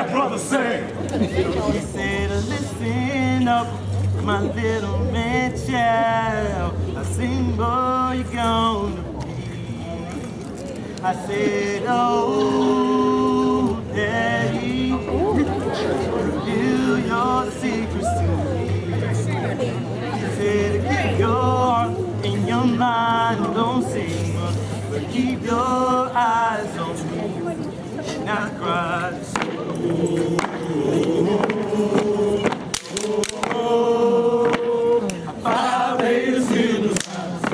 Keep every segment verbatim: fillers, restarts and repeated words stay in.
that brother say? He said, listen up, my little man child. I seen boy you're gonna be. I said, oh, daddy, reveal your secrets to me. He said, keep your heart and your mind on sing, but keep your eyes on me, not cry. Five haters in the house.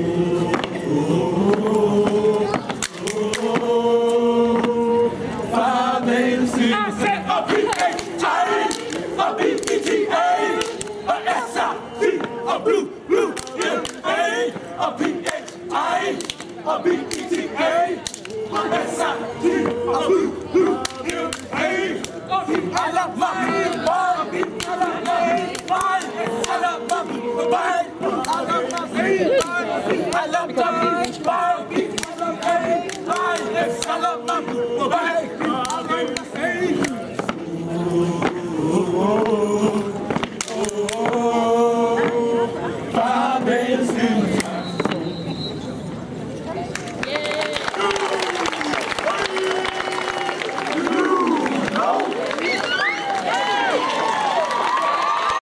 Five haters in the house. I said a P H I, a B E T A, a S I T, a blue, blue, M A, a P H I, a B E T A, a S I T, a blue, blue, M A. I love my people, I love my people, I love my people, I love my people, I love my people, I love my people, I love my people.